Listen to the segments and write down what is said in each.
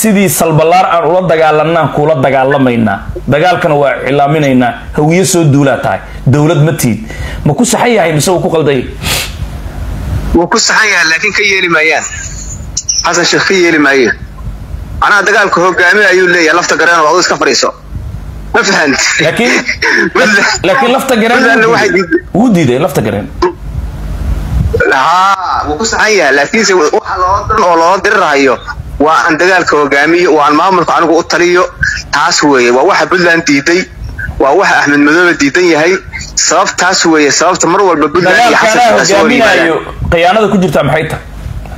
sidii salbalaar aan ula dagaalanaan kula dagaalamayna dagaalkana waa cilaaminaynaa hawiye soo duulaa tahay dawlad ma tiid ma ku saxan yahay mise uu ku qalday wuu ku saxan yahay laakiin ka yeeli maayaan xasan sheekh ka yeeli maayo ana dagaalka hogaamiye ayuu leeyahay lafta gareen oo iska fariiso ma fahant laakiin lafta gareen wuu diiday lafta gareen wuu ku saxan yahay laakiin waxa loo dirirayo waa aan dagaalka hogaamiye waa maamulka anigu u taliyo taas weeye waa waxa Puntland diiday waa waxa Axmed Madoobe diidan yahay sababtaas weeye sababta mar walba Puntland iyo xasan hogaamiyo qiyaanada ku jirta maxay tahay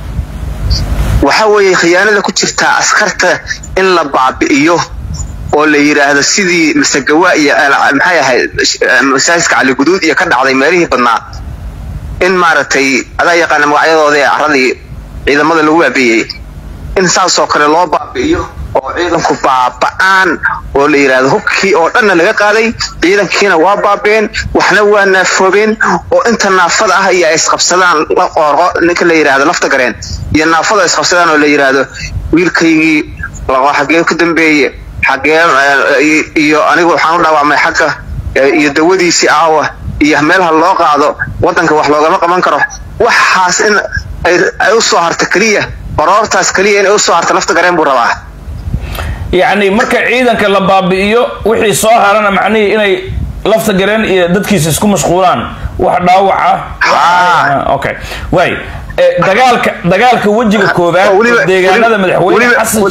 waxa weeye khiyaanada ku jirta askarta in la baabi'iyo oo la yiraahdo sidii masagawa iyo maxay ahayd masaajiska Cali Guduud iyo ka dhacday meelihii badnaa in maartay adaa yaqaan magacyadooda aradii ciidamada lagu baabi'iyay in saasoo kale loo baabi'iyo oo ciidanku baaba'aan oo la yiraahdo hubkii oo dhan laga qaaday ciidankiina waa baabeen waxna waa naafoobeen oo inta naafada ah ay isqabsadaan la qorqo ninka la yiraahdo lafta gareen iyo naafada isqabsadaan oo la yiraahdo wiilkaygii laga xagee ku dambeeyay xagee iyo anigu waxaan u dhaawacmay xagga iyo dawadiisi aawa iyo meelaha loo qaado wadanka wax loogama qaban karo waxaas in ay u soo harta kaliya qorortaas kaliya in ay u soo harta lafta gareen buu rabaa يعني marka ciidanka la baabi'iyo wixii soo harana macnaheedu inay lafta gareen iyo dadkiisa isku mashquulaan wax dhaawaca okay way dagaalka wajiga koobaad deegaanada madaxweyne xasan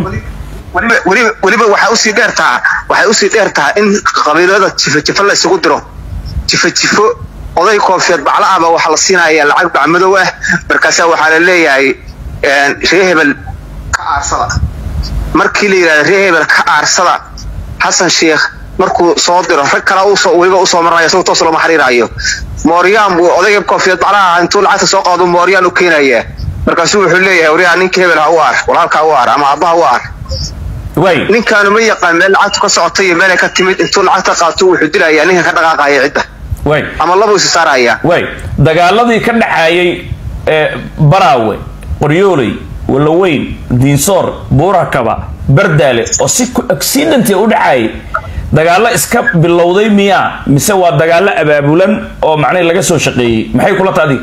waliba waxa u sii dheertaa in qabiilada jifa la isugu diro jifo oday koofiyad bacla ah waxa la siinayaa lacag bacmadow ah markaas waxa la leeyahay reehebel ka aarsada markii la yiraahdo reehebel ka aarsada xasan sheekh markuu soo diro rag kala waliba u soo maraya soo toos loo xariirayo Mooriyaan buu odayga koofiyad bacla intuu lacagta soo qaado Mooriyaan u keenaya markaas wuxuu leeyahay wariyaa ninka hebel ha u aar walaalka u aar ama abaha u aar way ninkaan ma yaqaan meel lacagta ka socotay meel ka timid intuu lacagta qaato wuxuu dilayaa ninka ka dhaqaaqaya cidda way ama laba is saaraya way dagaaladii ka dhaxayay Baraawe Qoryooley Walaweyn Diinsoor Buurakaba Bardaale oo si accident u dhacay dagaalo iska bilowday miya mise waa dagaalo abaabulan oo macna laga soo shaqeeyay maxay kula taadi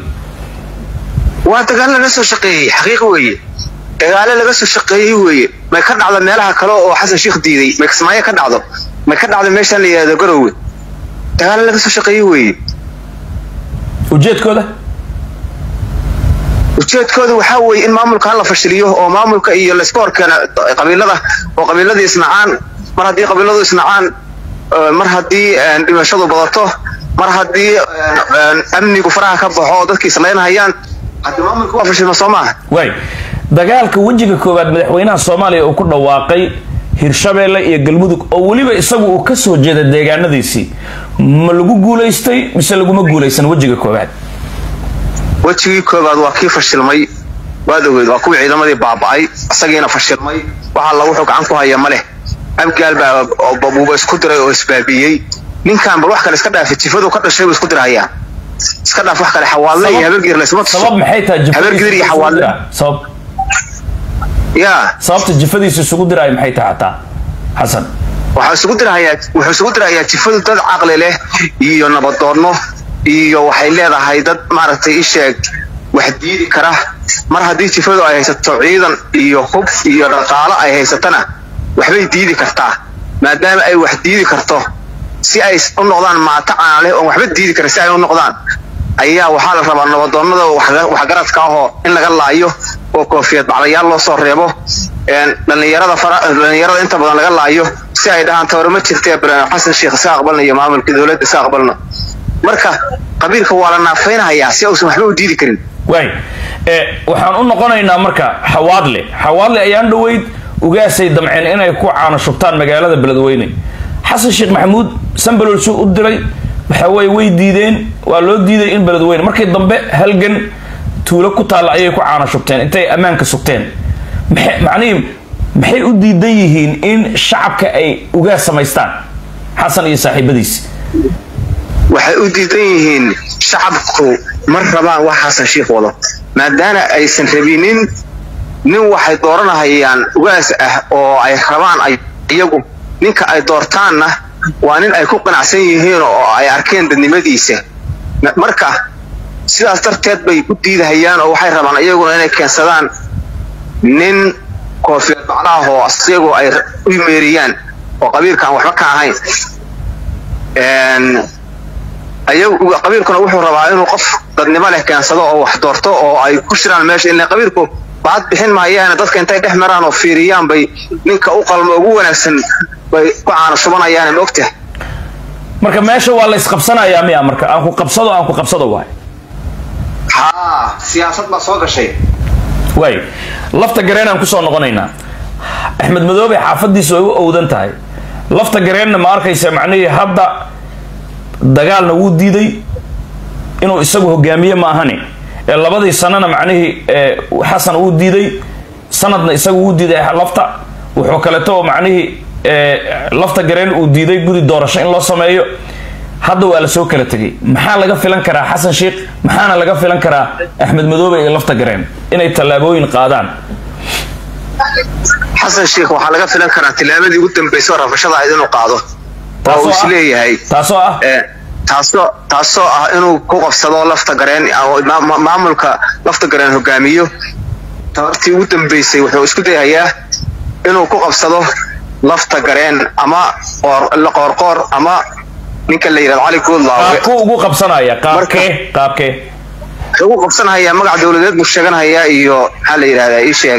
waa dagaalo laga soo shaqeeyay xaqiiqo weeye dagaalo laga soo shaqeeyay weeye ma ka dhacdo meelaha kale oo xasan sheekh diiday ma kasmaaya ka dhacdo ma ka dhacdo meeshan la yiraahdo Garowe dagaalo laga soo shaqeeyay weeye ujeedkooda waxa weeye in maamulka la fashiliyo oo maamulka iyo la sportkana qabiilada oo qabiiladii isnacaan mar hadii qabiiladu isnacaan mar hadii dhimashadu badato mar hadii amnigu faraha ka baxo dadkii isleynayaan hadii maamulku waa fashilma Soomaaliya way dagaalka wajiga koobaad madaxweynaha Soomaaliya oo ku dhawaaqay Hirshabeelle iyo Galmudug oo waliba isagu uu ka soo jeeday deegaanadiisii ma lagu guuleystay mise lagu ma guuleysan wajiga koobaad wajigii koobaad waa kii fashilmay waadawed waa kuwii ciidamadii baaba'ay asagiina fashilmay waxa lagu gacan ku haya male abgaal baa babuuba isku diray oo isbaabiyay ninkan bal wax kale iska dhaafay jifadu ka dhashay isku diraya iska dhaaf wax kale xawaale iyo habargir la isma sabab maxay tahay habargir iyo xawaale sabab sababta jifadiisa isugu diray maxay tahay taa xasan wuxuu isugu dirayaa jifadu dad aqli leh iyo nabadoono iyo waxay leedahay dad maaragtay isheeg wax diidi kara mar hadii jifadu ay haysato ciidan iyo hub iyo dhaqaale ay haysatana waxbay diidi kartaa maadaama ay wax diidi karto si ay u noqdaan maata aan leh oo waxba diidi kara si ay u noqdaan ayaa waxa la rabaa nabadoonada wax garadka ah in laga laayo oo koofiyad baclayaal loo soo reebo dhalinyarada inta badan laga laayo si ay dhahaan tawrama jirtay xasan sheekh saaqbalna iyo maamulka dawladda saaqbalna marka qabiilka waa la naafaynayaa si uusan waxba u diidi karin way waxaan u noqonaynaa marka xawaadle ayaan dhaweyd ugaasay damceen inay ku caano shubtaan magaalada Beledweyne xasan sheekh maxamuud Sambalool soo u diray waxa way diideen waa loo diiday in Beledweyne markii dambe halgan tuulo ku taal ayay ku caano shubteen intay amaanka sugteen maxay u diidan yihiin in shacabka ay ugaas samaystaan xasan iyo saaxiibadiisa waxay u diidan yihiin shacabku mar rabaan wax xasan sheekh wado maadaama aysan rabinin nin waxay dooranayaan ugaas ah oo ay rabaan ay iyagu ninka ay doortaanna waa nin ay ku qanacsan yihiin oo ay arkeen dadnimadiisa marka sidaas darteed bay u diidahayaan oo waxay rabaan iyaguna inay keensadaan nin koofiyad baclaha oo asigu ay u meeriyaan oo qabiilkan waxba ka ahayn ayagu qabiilkuna wuxuu rabaa inuu qof dadnimo leh keensado oo wax doorto oo ay ku shiraan meesha in qabiilku baad bixin maayaan dadka intay dhex maraan oo fiiriyaan bay ninka u qalmo ugu wanaagsan bay ku caana shubanayaan moogta marka meesha waa la isqabsanayaa miya marka aan ku qabsado waay siyaasad ma soo gashay way lafta gareen aan ku soo noqonaynaa Axmed Madoobe xaafadiisu ay u owdan tahay lafta gareenna ma arkaysa macnaheedu hadda dagaalna wuu diiday inuu isagu hogaamiye ma ahani ee labadii sanana macnaheedu xasan uu diiday sanadna isagu uu diiday lafta wuxuu kale too macnaheedu lafta gareen uu diiday gudi doorasho in loo sameeyo hadda waa la soo kala tagay maxaa laga filan karaa xasan sheekh maxaana laga filan karaa Axmed Madoobe iyo lafta gareen inay talaabooyin qaadaan xasan sheekh waxa laga filan karaa tilaabadii ugu dambeysay rafashada ay inuu qaado oo is leeyahay taasoo ah inuu ku qabsado lafta gareen oo maamulka lafta gareen hogaamiyo taartii ugu dambeysay wuxuu isku dayayaa inuu ku qabsado lafta gareen ama qoorqoor ama ninka la yiraahdo Ali Goodlaawe ku ugu qabsanaya qaabkee ugu qabsanaya magac dawladeed buu sheeganaya iyo waxa la yiraahdaa ii sheeg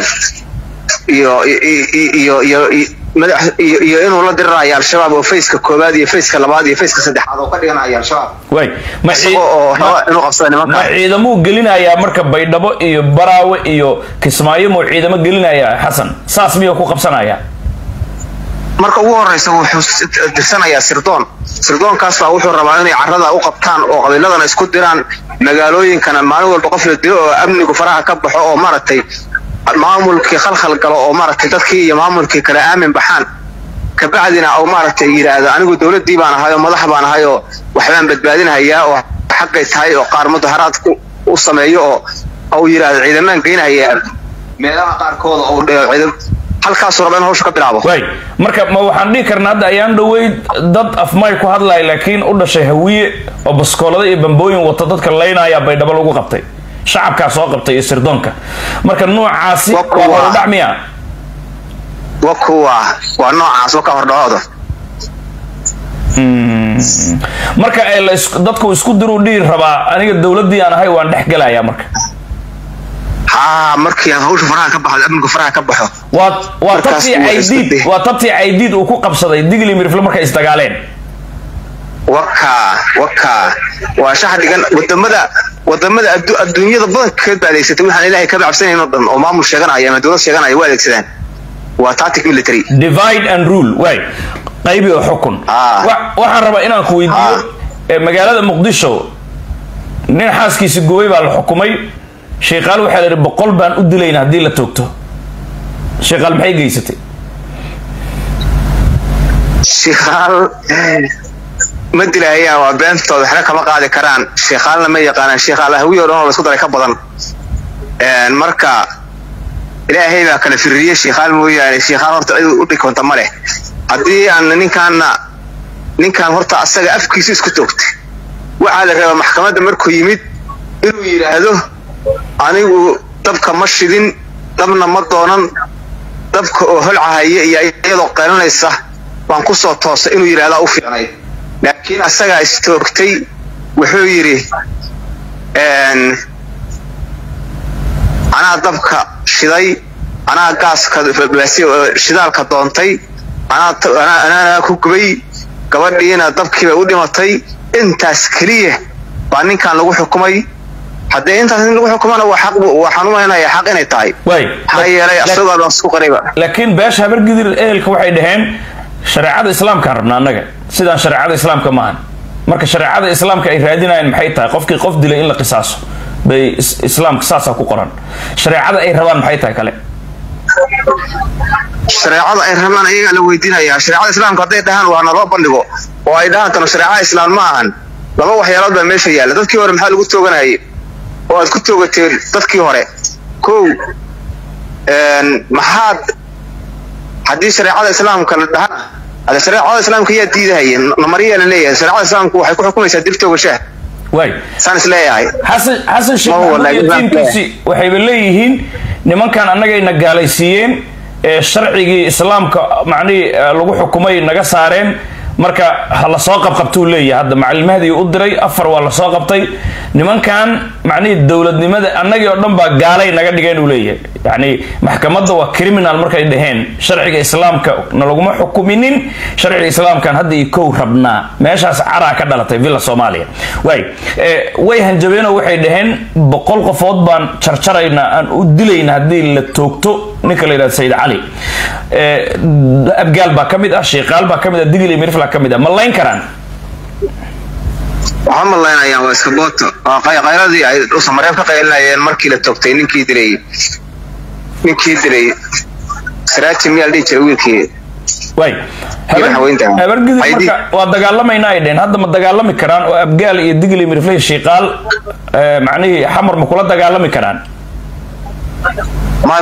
iyo inuu la diraayo al-shabaab oo fayska koobaad iyo fayska labaad iyo fayska saddexaad oo ka dhiganaya al-shabaab way ma ciidamo gelinaya marka Baydhabo iyo Baraawe iyo Kismaayo mu ciidamo gelinaya Xasan saas miyuu ku qabsanaya marka ugu horeysa wuxuu dirsanaya sirdoonkaas baa wuxuu rabaa inay carrada u qabtaan oo qabiiladana isku diraan magaalooyinkana maalin walba qof la dilo oo amnigu faraha ka baxo oo maaragtay maamulkii khalkhal galo oo maaragtay dadkii iyo maamulkii kala aamin baxaan ka bacdina oo maaragtay yiraahdo anigu dawladii baan ahay oo madax baan ahay oo waxbaan badbaadinayaa oo xaqay tahay oo qaar mudaharaad u sameeyo oo yiraahdo ciidamaan geynaya meelaha qaarkood oo ciidan halkaas rabaan hawsha ka bilaabo way marka ma waxaan dhigi karnaa hadda ayaan dhaweyd dad afmay ku hadlay laakiin u dhashay hawiye oo baskoolada iyo bambooyin wata dadka leynaya Baydhabo lagu qabtay shacabka soo qabtay iyo sirdoonka marka noocaasi waa dhacmiya waa noocaas oo ka hordhawdo marka ay dadku isku diru dhiir rabaa aniga dawladii aan ahay waan dhex galaya marka markii aan hawsha faraha ka baxdo amniga faraha ka baxo waa tabtii aydiid uu ku qabsaday digli mirfle markay isdagaaleen waa shax dhigan wadamada adduunyada badankeed baa adeegsatay waxaan ilaahay ka cabsanayn oo dhan oo maamul sheeganaya ama dawlad sheeganaya waa adeegsadaan waa tactic military divide and rule way qaybi oo xukun waxaan rabaa inaan ku weydiiyo magaalada Muqdisho nin xaaskiisa gooyay baa la xukumay sheeqaal waxa la yiri 100 baan u dilayna hadii la toogto sheeqaal maxay geysatay sheeqaal ma dilaya waa beentooda waxna kama qaadi karaan sheeqaalna ma yaqaanaan sheeqaal hawiyo oo la isku daray ka badan marka ilaahay baa kala firiyay sheeqaal mooyaane sheeqaal horta cid u dhikonta ma leh hadii aan ninkan horta asaga afkiisa isku toogtay waxa la rabaa maxkamadda markuu yimid inuu yiraahdo anigu dabka ma shidin dabna ma doonan dabka oo holcahaya iyo iyadoo qeelanaysa waan ku soo toosay inuu yiraahdo u fiicnay laakiin asaga istoogtay wuxuu yiri ana dabka shiday ana gaaska shidaalka doontay ana ku gubay gabadhiina dabkiiba u dhimatay intaas kaliya baa ninkan lagu xukumay haddii intaas lagu xukumana waa xaq waxaan u maleeyahay xaq inay tahay hay'aday asagoo isku qariba laakiin beesha habar gidir ehelka waxay dhaheen shariicada islaamka rabna anaga sidaan shariicada islaamka maahan marka shariicada islaamka ay raadinayaan maxay tahay qofkii qof dilay in la qisaaso bay islaamka saasa ku qoran shariicada ay rabaan maxay tahay kale shariicada ay rabaan ayaga la weydiinaya shariicada islaamka haday dhahan waa naloo bandhigo oo ay dhahan tan shariicada islaam ma ahan laba waxyaalood baa meesha yaala dadkii hore maxaa lagu tooganayay oo aad ku toogateen dadkii hore koow maxaad haddii shareecada islaamka la dhaha هذا شريعة الإسلام كي تديده هي نمرية لليه شريعة الإسلام كو حيكون حكومة يسدلته وشه واي سانس ليه هاي حسن شيء يتيم كيسي وحيب الليهين نمان كان أنك نقاليسيين الشرعي إسلام معني لغو حكومي نقا سارين marka hala soo qabqabtuu leeyahay hadda macallimahadii u diray afar waa la soo qabtay nimankan macnii dawladnimada annagii oo dhan baa gaalay naga dhigeen uu leeyahay yani maxkamadda waa criminal markay dhaheen sharciga islaamka nalaguma xukuminin sharciga islaamkan hadda iyo kow rabnaa meeshaas caraa ka dhalatay villa Soomaaliya way hanjabeen oo waxay dhaheen 100 qofood baan jarjarayna aan u dilayna hadii la toogto ninka la yiraahdo Sayyid Ali abgaal baa kamid ah sheeqaal baa kamid ah digli mirfla kamid ah malayn karaan waxaan malaynayaa waa iska booto qayradii ay u samareeb ka qaylinayeen markii la toogtay ninkii dilay saraati miyal dhijay wiilkii way habargidi marka waa dagaalamayna ay dheen hadda ma dagaalami karaan oo abgaal iyo digli mirfla sheeqaal macnaheedu xamar ma kula dagaalami karaan ما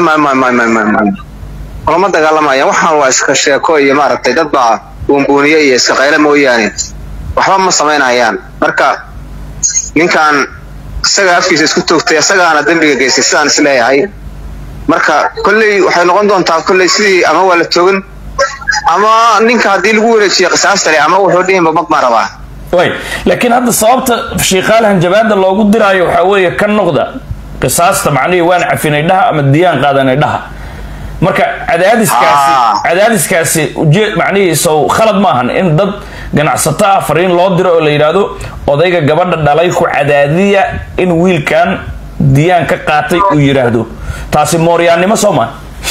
lama dagaalamaya waxaan waa iska sheeko iyo maaragtay dad baa buunbuuniye iyo iska qaylo mooyaane waxba ma sameynayaan marka ninkan isaga afkiisa isku toogtay isagaana dambiga geystay sidaan is leeyahay marka kulley waxay noqon doontaa kulley sidii ama waa la toogan ama ninka haddii lagu wareejiyo qisaasta leh ama wuxuu dhihin mag ma rabaa way laakiin hadda sababta shiiqaalahan jabaada loogu diraayo waxa weeye ka noqda qisaasta macnaheedu waan cafinay dhaha ama diyaan qaadanay dhaha marka cadaadiskaasi ujeed macnihiisu khalad maahan in dad ganacsato ah fariin loo diro oo la yiraahdo odayga gabadha dhalay ku cadaadiya in wiilkan diyaan ka qaatay uu yiraahdo taasi mooryaannimo Soomaa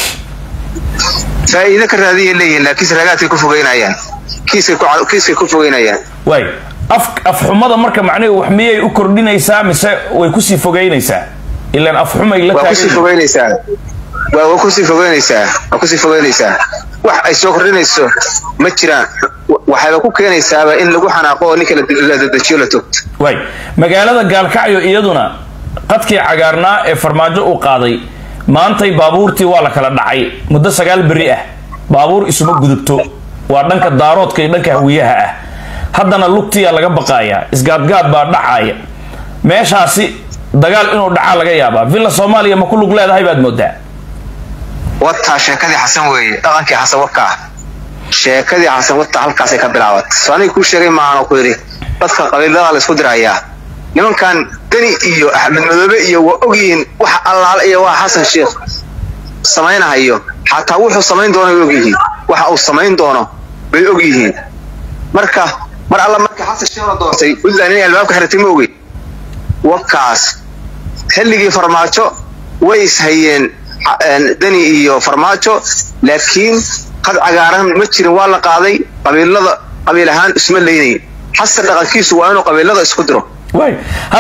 faa'iido ka raadiye leeyahay laakiin saragaadka ku fogeynayaan kiiska ku fogeynayaan way afxumada marka macnaheedu wax miyay u kordhinaysaa mise way ku sii fogeynaysaa ilaan afxumay la taagan وكوسي فوقينيسا wax ay soo kordhinayso ma jiraan waxa ku keenaysaa in lagu xanaaqo ninka la dedejiyo la toogto way magaalada Gaalkacyo iyaduna qadkii cagaarnaa ee farmaajo u qaaday maantay baabuurtii waa la kala dhacay muddo 9 bari ah baabuur isuma gudubto waa dhanka daaroodka iyo dhanka hawiyaha ah haddana lugtiya laga baqaaya isgaadgaad baa dhacaya meeshaasi dagaal inuu dhaca laga yaabaa villa Soomaaliya ma ku lug leedahay baad moodaa wata sheekadii xasan weeye dhaqankii xasan waka sheekadii xasan wata halkaas ay ka bilaabat saani ku sheegay maano ku yiri dadka qabiilada la isku diraya nimankan dani iyo Axmed Madoobe iyo waa ogyiin wax allaal iyo waa xasan sheekh samaynayo xataa wuxuu samayn doono ogyiin waxa uu samayn doono bay ogyiin marka mar alla marka xasan sheekh la doortay wadaani albaabka xirtay ma ogi wakaas xilligii farmaajo way ishayeen dani iyo farmaajo laakiin qad cagaaran ma jirin waa la qaaday qabiil ahaan isma leeynay xasan dhaqankiisu waa inuu qabiilada isku diro way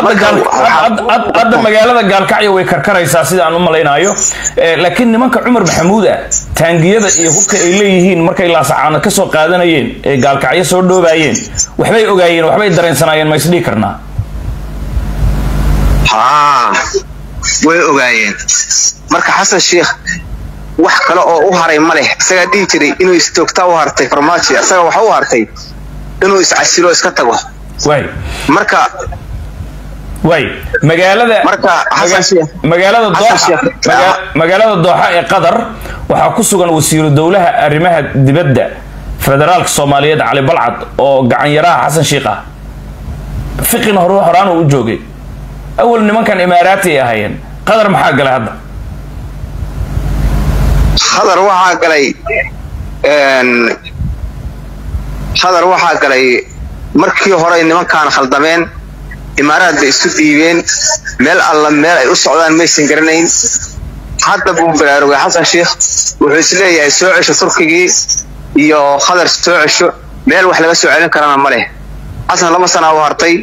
hadda magaalada Gaalkacyo way karkaraysaa sida aan u malaynayo laakiin nimanka Umar Maxamuud ah taangiyada iyo hubka ay leeyihiin markay la saacana ka soo qaadanayeen ee Gaalkacyo soo dhoobayeen waxbay ogaayeen waxbay dareensanayeen ma isdhii karnaa way ogaayeen marka xasan sheekh wax kale oo u haray ma leh isaga dhigi jiray inuu istoogta u hartay farmaajo isaga waxa u hartay inuu iscasilo iska tago way marka magaalada Dooxa ee Qatar waxa ku sugan wasiir dawlaha arrimaha dibadda federaalka Soomaaliyeed Cali Balcad oo gacan yaraha xasan sheekh ah fiqina horaan u joogay أول نمكن إماراتي أهين قدر محاق له هذا قدر وحاق لي قدر وحاق لي مركي هراي نمكن خلدمين إمارات بيستديبين مال الله مال السعودان ميسن قرنين حتى بوبرار وحسن شيخ وحسلي يسوعش تركي يو قدر سوعش مال وحلا بس وعلن كرام ماله أصلاً لما سنة وهرتي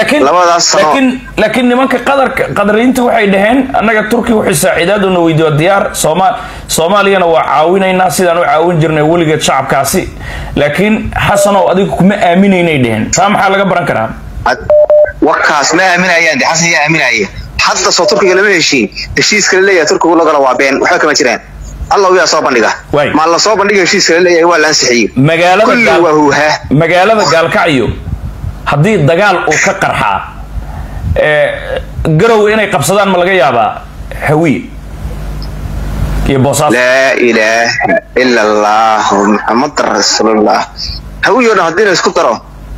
لكن نمانك قدرينته waxay dhaheen anaga Turki wuxuu saaciidad u weydiyo diyaar Soomaaliyana waa caawinayna sidaan u caawin jirnay waligeed shacabkaasi laakiin Xasan oo adigu kuma aaminaynay dhaheen taa maxaa laga baran karaa wakaas ma aaminayaan xasan yaa aaminaya hadda soo turkiga lama heshiin heshiiska leeyahay turkigu lagala waa been waxa kama jiraan Allah uu yaa soo bandhiga ma la soo bandhiga heshiiska leeyahay waa la ansixiyay magaalada Gaalkacyo haddii dagaal uu ka qarxaa garow inay qabsadaan ma laga yaabaa hawiye iyo boosaas la ilaaha illa allah muhammad rasuulullah hawiye haddii la isku daro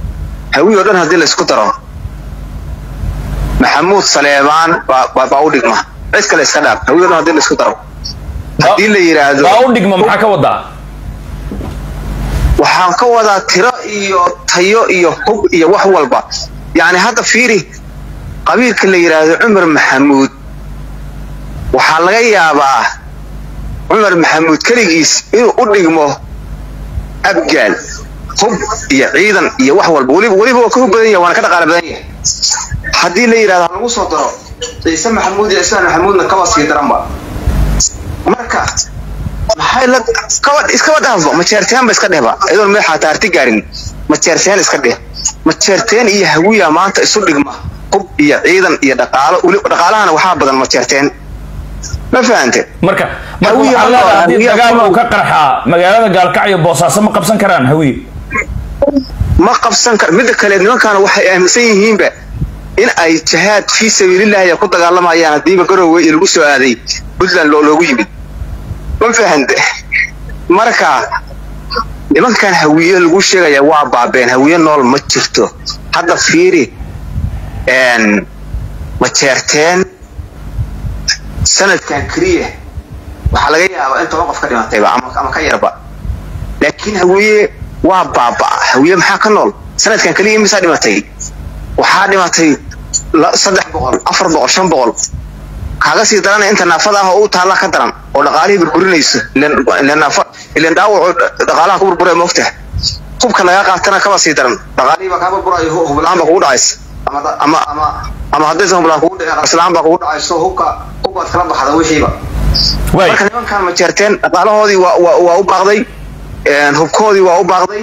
محمود سليمان باوديك ما بس كلا إسكندر هو يروح هذين الإسكندر هذين اللي يرادوا باوديك ما محاك وضع وحاك وضع ترى إيو حب إيو وحول با يعني هذا فيري قبيل كل يرادوا عمر محمود وحلقي با عمر محمود كليس إنه أوديك ما أبجال حب إيو عيدا إيو وحول ولي هو كهوب بدنيا وأنا كده قال بدنيا haddii la yiraahdo lagu soo daro Ciise Maxamuud iyo Islaan Maxamuudna ka wasii daranba marka maxay la iska wadaafo ma jeerteen ba iska dheba idoon ma xataa arti gaarin ma jeerteen iska dheh ma jeerteen iyo hawiya maanta isu dhigma qub iyo ciidan iyo dhaqaalahana waxa badan ma jeerteen ma fahanteen marka haddii dagaal uu ka qarxaa magaalada Gaalkacyo Boosaaso ma qabsan karaan hawiye ma qabsan kar mid kale nimankan waxay aaminsan yihiin ba in ay jihaad fi sabilillah ay ku dagaalamayaan hadii garowe lagu soo aaday Puntland loogu yimid ma fahanteen marka nimankan hawiye lagu sheegaya waa baabeen hawiye nool ma jirto hadda fiiri ma jeerteen sanadkan kaliya waxa laga yaabaa inta qof ka dhimatay ama ka yarba laakiin hawiye waa baaba hawiye maxaa ka nool sanadkan kaliya imisa dhimatay waxaa dhimatay 300 400 500 kaga sii daran inta naafada ah oo taala ka daran oo dhaqaalihii burburinayso ilaan dhaawac dhaqaalaha ku burburay moogtahay qubka laga qaatana ka sii daran dhaqaalihii ba ka burburayo hublaan ba ku dhacaysa ama haddii san hublaan ku dhacay islaan ba ku dhacayso hubbaad kala baxda wixiiba marka nimankan ma jeerteen dhaqaalahoodii waa u baaqday hubkoodii waa u baaqday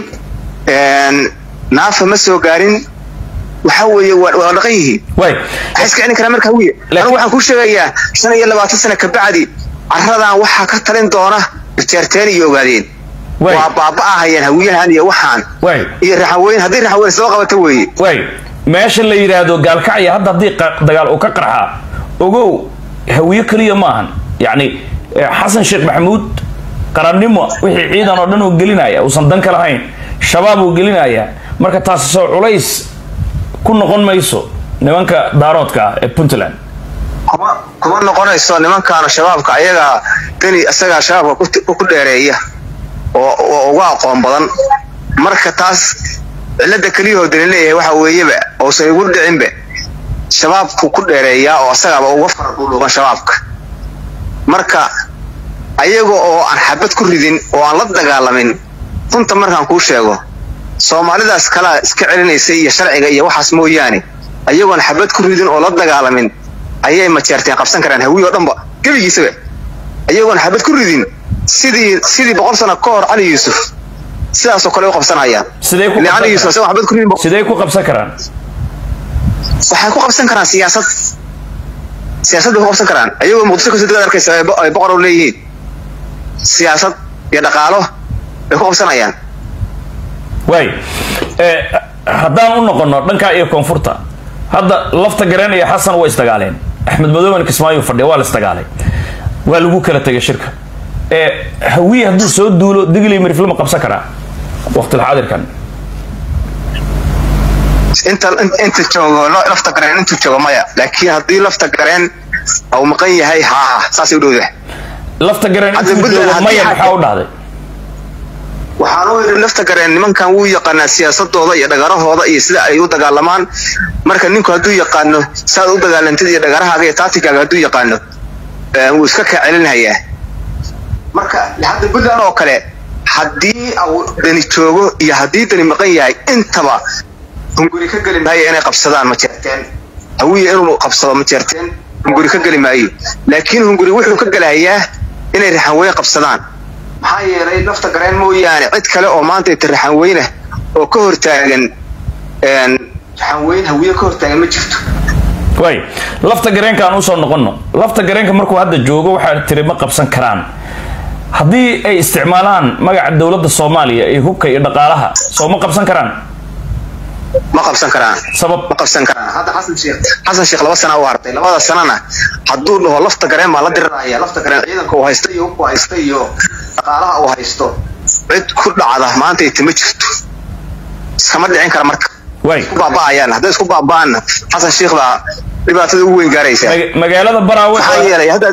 naafa ma soo gaarin waxa weeye waa dhaqan yihiin iska in kara marka hawiye anigu waxaan ku sheegayaa 25 sano ka bacdi carradan waxa ka talin doona jeerteen iyo ogaadeen waa baaba ahayeen hawiyahan iyo waxaan iyo raxaweyn hadii raxaweyn soo qabato weeye meesha la yiraahdo Gaalkacyo hadda hadii dagaal uu ka qarxaa ogow hawiye kaliya maahan yani Xasan Sheekh Maxamuud qarannimo wixii ciidan oo dhan uu gelinaya uusan dan kala hayn shabaab uu gelinaya marka taas soo culays ku noqon mayso nimanka daaroodka ee Puntland kuma noqonayso nimankan shabaabka ayaga tani asaga shabaabka ku dheereeya oo uga aqoon badan marka taas cilada kaliya oo leeyahay waxa weeyba oo say ugu dhicinba shabaabku ku dheereeya oo asaga uga farduuban shabaabka marka ayaga oo aan xabad ku ridin oo aan la dagaalamin runta markaan ku sheego Soomaalidaas kala iska celinaysa iyo sharciga iyo waxaas mooyaane ayagoon xabad ku ridin oo la dagaalamin ayay ma jeerteen qabsan karaan hawiyo dhanba gabigiisaba ayagoon xabad ku ridin sidii 100 sano ka hor Ali Yusuf sidaas oo kale u qabsanayaan Ali Yusuf soo xabad ku ridin sidee ku qabsan karaan waxay ku qabsan karaan siyaasad ku qabsan karaan ayagoo muqdisho ka soo arkaysa ay boqor u leeyihiin siyaasad iyo dhaqaalo ay ku qabsanayaan haddaan u noqono dhanka iyo koonfurta hadda lafta gareen iyo Xasan way istagaaleen Axmed Madoobe Kismaayo fadhiya waa la istagaalay waa lagu kala tagay shirka hawiye hadduu soo duulo digli mirifle ma qabsan karaa waqti xaadirkan inta joogo lafta gareen inta joogo maya laakiin haddii lafta gareen أو مقية هاي ها ساسي ودوده لفت قرن مية محاو دهده waxaanu yiri lafta gareen nimankan uu yaqaan siyaasadooda iyo dhagarahooda iyo sida ay u dagaalamaan marka ninku haduu yaqaano saad u dagaalantid iyo dhagarahaaga iyo tacticaaga haduu yaqaano uu iska ka celinaya marka hadda bulan oo kale hadii uu dani joogo iyo hadii dani maqan yahay intaba hunguri ka galin hay inay qabsadaan ma jirteen hawiye inuu qabsado ma jirteen hunguri ka galin maayo laakiin hunguri wuxuu ka galayaa inay raxan way qabsadaan maxay yeelay lafta gareen mooyaane cid kale oo maanta raxan weyna oo ka hortaagan raxan weyn hawiye ka hortaagan ma jirto way lafta gareenka aan u soo noqono lafta gareenka markuu hadda joogo waxa tiri ma qabsan karaan haddii ay isticmaalaan magaca dawladda Soomaaliya ee hubka iyo dhaqaalaha soo ma qabsan karaan ma qabsan karaan sabab ma qabsan karaan hadda Xasan Sheekh 2 sano u hartay 2 sanana hadduu dhaho lafta gareen ma la diraya lafta gareen ciidanka uu haysto iyo hubka haysto iyo dhaqaalaha uu haysto cid ku dhacda maanta inta ma jirto iskama dhicin kara marka way baaba'ayaan hadda isku baaba'aan Xasan Sheekh baa dhibaatada ugu weyn gaaraysa magaalada Baraawe waxaa yeelay hadda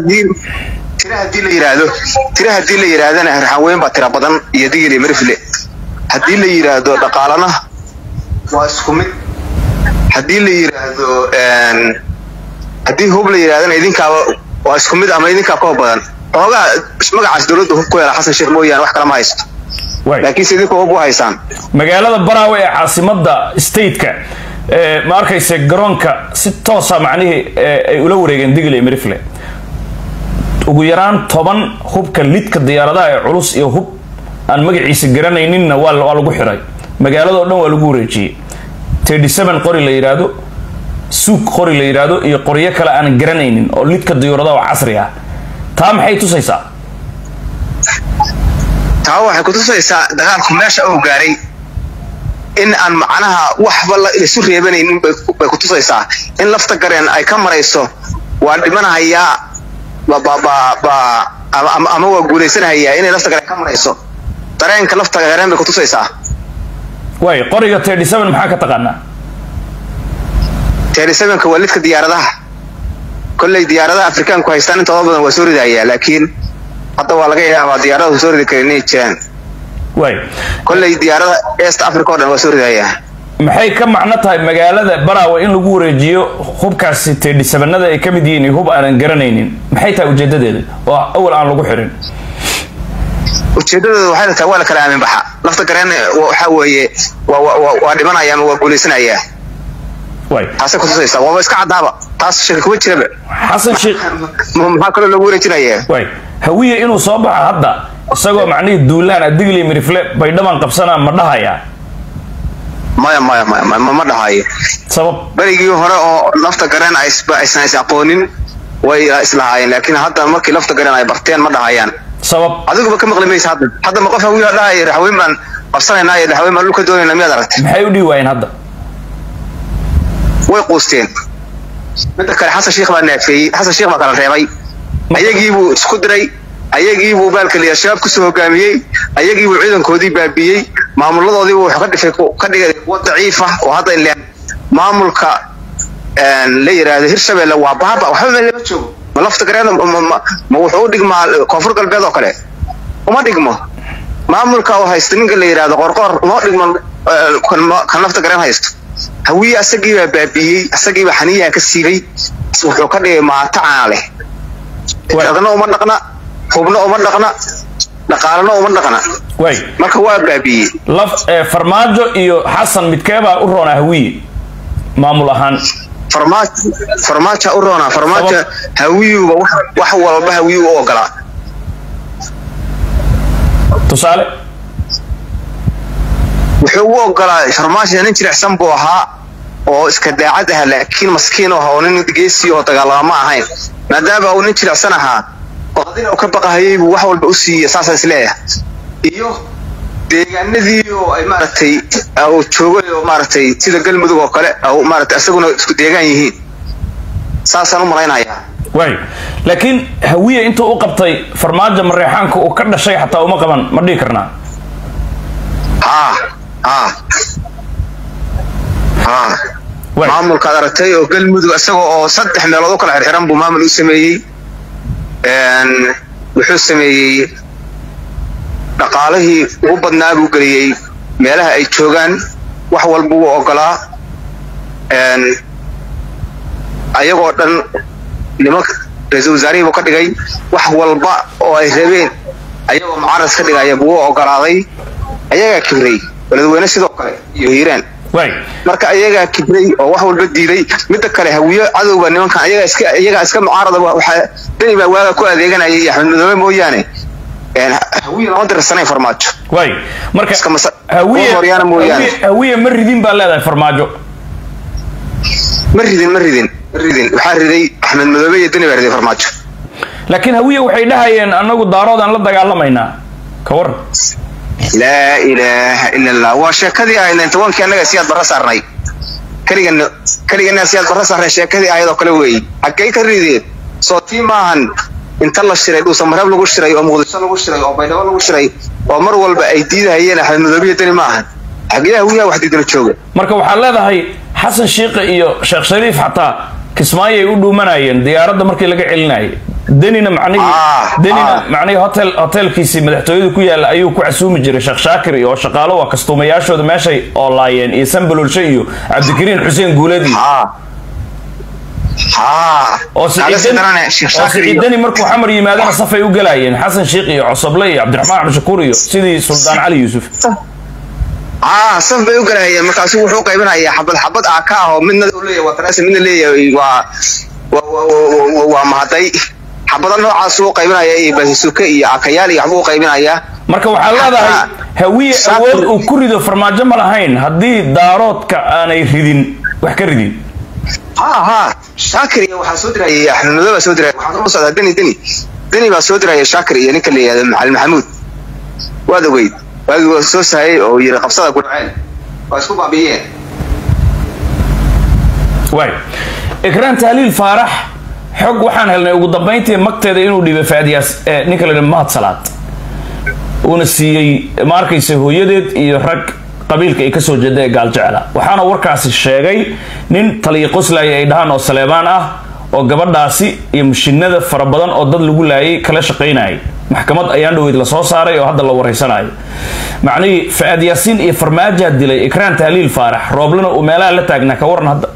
tira hadii la yiraahdo raxweyn baa tira badan iyo digil iyo mirfle hadii la yiraahdo dhaqaalana waa isku mid hadii la yiraahdo hadii hub la yiraahdo idinka waa isku mid ama idinka ka badan oga magacaas dawladda hub ku yeela Xasan Sheekh mooyaan wax kala ma haysto laakiin sidii ku hub haysan magaalada Baraawe ee caasimadda state-ka ma arkayse garoonka si toos ah macnaheedu ay ula wareegeen digil iyo mirfle ugu yaraan 10 hubka lidka diyaaradaha ee culus iyo hub aan magaciisa garanayninna waa lagu xiray magaalada oo dhan waa lagu wareejiyay 37 qori la yiraahdo suuq qori la yiraahdo iyo qoriyo kale aan garanaynin oo lidka diyaaradaha oo casri ah taa maxay tusaysaa taa waxay ku tusaysaa dagaalku meesha uu gaaray in aan macnaha waxba la isu reebanaynin bay ku tusaysaa in lafta gareen ay ka marayso waa dhimanayaa ama waa guuleysanayaa inay lafta gareen ka marayso dareenka lafta gareen bay ku tusaysaa way qoriga 37 maxaa ka taqaanaa 37 waa lidka diyaaradaha kullay diyaaradaha Afrikaanku haystaan inta badan waa soo ridaya laakiin hadda waa laga yaabaa diyaaradaha soo ridi karin jiraan way kullay diyaarada East Africa oo dhan waa soo ridaya maxay ka macno tahay magaalada Baraawe in lagu wareejiyo hubkaasi 37nada ay kamid yihiin hub aan garanaynin maxay tahay ujeedadeedu oo awal aan lagu xirin ujeedadeedu waxay tahay wala kala aamin baxa lafta gareen waxa weeye waa dhimanaya ama waa guuleysanaya way taas ku tusaysaa waa iska cadaaba taas shirka kuma jiraba Xasan Sheekh maxaa kale lagu wareejinaya way hawiye inuu soo baxo hadda isagoo macnaheedu duulaan adigli mirifle bay dhaban qabsanaa ma dhahaya ma dhahayo sabab barigii hore oo lafta gareen ay aqoonin way islahaayeen laakiin hadda markii lafta gareen ay barteen ma dhahayaan sabab adigu ka maqlimaysa hadda ma qof hawiye dhahay raxweyn baan qabsanaynaa iyo raxweyn baan dhulka doonayna miyaad aragtay maxay u dhiiwaayeen hadda way qoosteen midda kale Xasan Sheekh baa naafiyay Xasan Sheekh baa kala reebay ayagii buu isku diray ayagii buu baalka liya shabaab ku soo hogaamiyay ayagii buu ciidankoodii baabiyay maamuladoodii uu ka dhigay wad daciif ah oo hadda in maamulka la yiraahdo Hirshabeelle waa baaba waxa ma joogo ma lafta gareen ma wuxuu dhigmaa koonfur galbeed oo kale uma dhigmo maamulka oo haysto ninka la yiraahdo qorqor ma dhigmo kan lafta gareen haysto hawiye asagii baa baabiyay asagii baa xaniyaa ka siibay wuxuu ka dhigay maataca leh wadana uma dhaqna hubna uma dhaqna dhaqaalana uma dhaqna way marka waa baabiyay laf farmaajo iyo Xasan midkeeba u roona hawiye maamul ahaan farmaajo u roona farmaajo hawiye wax walba hawiye u ogolaa tusaale wuxuu u ogolaa farmaajo nin jilicsan buu ahaa oo iska daacad ah laakiin maskiin oo nin geesi oo dagaalama ahayn maadaama uu nin jilicsan ahaa oo hadina ka baqayay wax walba u siiyay saasa isleeyahay iyo deegaanadii oo ay maartay oo joogay oo maartay sida galmudug oo kale oo maartay asaguna isku deegaan yihiin saasaan u maleynaya way laakiin hawiye inta uu qabtay farmaajo mareexaanka uu ka dhashay xataa uma qaban ma dhigi karnaa maamulka aragtay oo galmudug asagoo oo 3 meelood kala xirxiran buu maamul u sameeyay wuxuu sameeyay dhaqaalihii ugu badnaa buu galiyay meelaha ay joogaan wax walba uu ogolaa ayagoo dhan nimanka ra'iisul wasaarihi buu ka dhigay wax walba oo ay rabeen ayagoo mucaaras ka dhigaya buu ogolaaday ayaga kibray walaadweyne sidoo kale iyo hiiraan way marka ayaga kibray oo wax walba diiday midda kale hawiye cadowga nimankan ayaga iska mucaarada waxa dani baa waaga ku adeeganayay Axmed Madoobe mooyaane hawiye ma dirsanay farmaajo way marka hawiye ma ridin baa leedahay farmaajo ma ridin ridin waxaa riday axmed madoobe iyo deni baa riday farmaajo laakiin hawiye waxay dhahayeen anagu daaroodaan la dagaalamaynaa ka waran laa ilaaha ila allah waa sheekadii aynan tobankii annaga siyaad barra saarnay kaligana siyaad barra saarnay sheekadii ayadoo kale weeyey xaggay ka rideen soo tii maahan inta la shiray dhuusa mareeb lagu shiray oo muqdisho lagu shiray oo baydhabo lagu shiray oo mar walba ay diidahayeen axmed madoobe iyo deni maahan xaggee hawiyaha wax diidana jooga marka waxaad leedahay xasan shiiqi iyo sheekh shariif xataa kismaayo ay u dhuumanayeen diyaaradda markii laga celinayay denina macnihii hotelkiisii madaxtooyada ku yaala ayuu ku casuumi jiray sheekh shaakir iyo shaqaalo waa kastuumayaashooda meeshay oo laayeen iyo sanbalulshe iyo cabdikariin xuseen guuleed oo siciidani markuu xamar yimaadana safay u galayeen xasan shiiq iyo cosoble iyo cabdiraxmaan cabdishakuur iyo sidii suldaan cali yuusuf saf bay u galayeen markaasuu wuxuu qaybinayaa xabad ka ah oo midna uu leeyahay waa taraasi midna leeyahay waa mahaday xabada noocaas uu qaybinaya iyo baasuka iyo akayaal iyo waxbuu qaybinayaa marka waxaa leedahay hawiye awood uu ku rido farmaajo ma lahayn haddii daaroodka aanay ridin wax ka ridin shaakir iyo waxaa soo dirayay axmed madoobe baa soo dirayay waxaa soo socdaa deni baa soo dirayay shaakir iyo ninka la yidhahdo macalin maxamuud waad ogeyd waagii waa soo sahayay oo yiri qabsada ku dhaceen waa isku baabiyeen waay ikraan tahliil faarax xog waxaan helnay ugu dambeyntii magteeda inuu dhibay faadiyaas ninka la mahad salaad uuna siiyey ma arkaysa hooyadeed iyo rag qabiilka ay kasoo jeeda ee gaal jecla waxaana warkaasi sheegay nin taliya qoslay ay dhahaan oo Saleebaan ah oo gabadhaasi iyo mashiinada fara badan oo dad lagu laayay kala shaqeynayay maxkamad ayaan dhaweyd la soo saaray oo hadda la wareysanayo macnii Faad Yaasiin iyo Farmaajo dilay Ikraan Tahliil Faarax rooblana uu meelaha la taagna ka waran hadda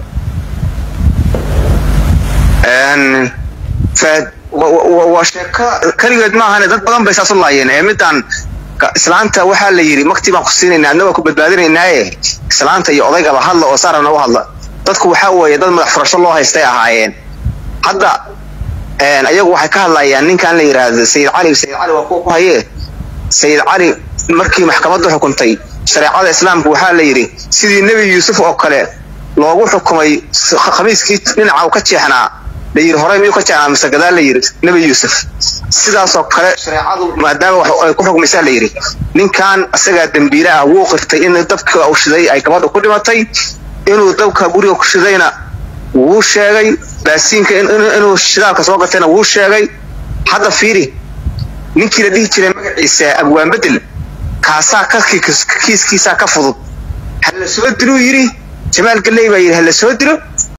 Faad waa sheeka kaligeed ma ahan dad badan bay saaso laayeen midaan islaanta waxa la yiri makti baan ku siinayna annaga ku badbaadinaynaa islaanta iyo odayga la hadla oo saarana u hadla dadku waxa weeye dad madax furasho loo haystay ahaayeen hadda ayagu waxay ka hadlayaan ninkan la yiraahdo Sayid Cali waa ku hayee Sayid Cali markii maxkamaddu xukuntay shariicada islaamku waxa la yiri sidii Nabi Yuusuf oo kale loogu xukumay khamiiskii dhinaca ka jeexnaa la yiri horay miyuu ka jeexnaa mise gadaal la yiri Nabi Yuusuf sidaas oo kale shariicadu maadaama wax ay ku xukumaysaa la yiri ninkan asaga dambiile ah wuu qirtay in dabka uu shiday ay gabadhu ku dhimatay inuu dabka guriga ku shidayna wuu sheegay baasiinka inuu shidaalka soo gatayna wuu sheegay hadda fiiri ninkii la dhihi jiray magaciisa abwaan bedel kaasaa kiiskiisa ka fudud hal soo dilo yiri Jamaal Galay baa yiri hal soo dilo